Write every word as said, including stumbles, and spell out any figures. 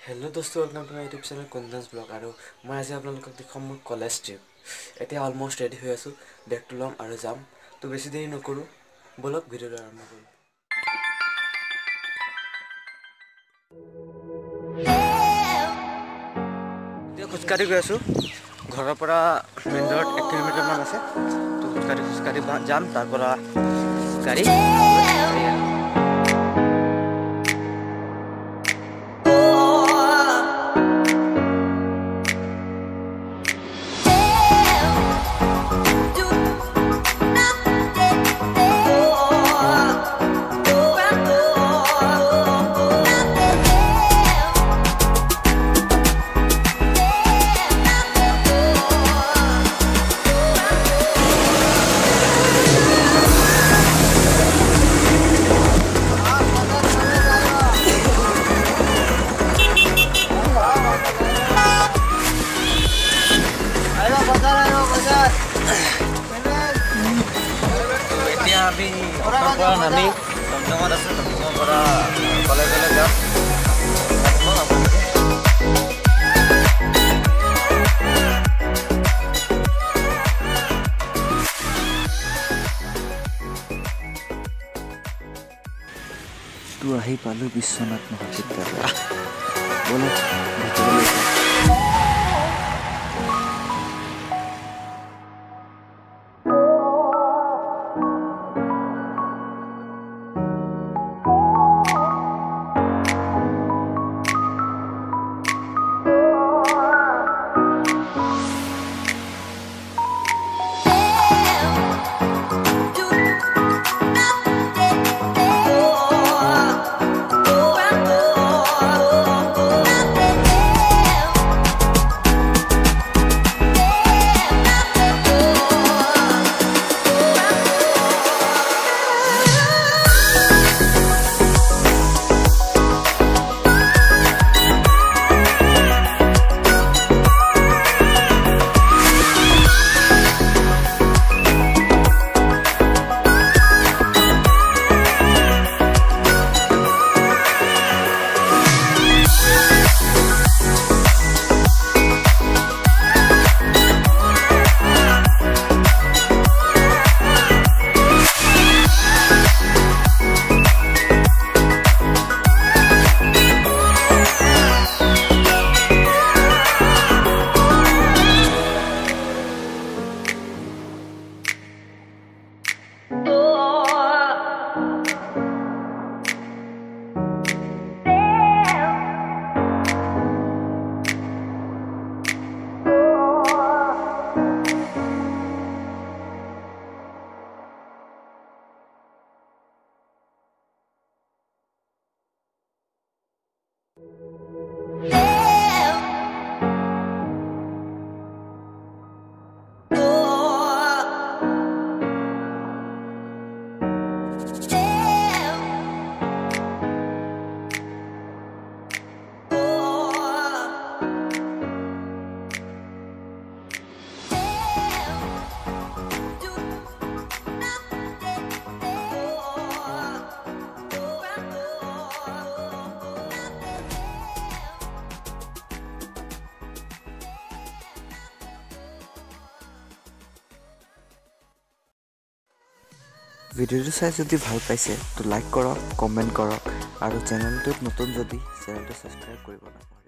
Hello dosto, welcome to my YouTube channel Kundan's Vlog. Aru moi aji apnalokok dekham mor college trip. Etia almost ready hoy asu. Bag to lom aru jam. To beshi deri nokoru. Bolok video lo arambo koru. Etia khuskari goi asu. Ghoror pora main road one kilometer man ase. To khuskari khuskari jam tar pora gari. Abi orang pura nami teman-teman ada teman-teman para kolej-kolej ya. Tu ahi palu Biswanath Mahavidyalaya. Boleh betul. ভিডিওটো চাই যদি ভাল পাইছে তো like কৰক, comment কৰক আৰু চেনেলটোত নতুন যদি চেনেলটো সাবস্ক্ৰাইব কৰিব নাপাহৰিব।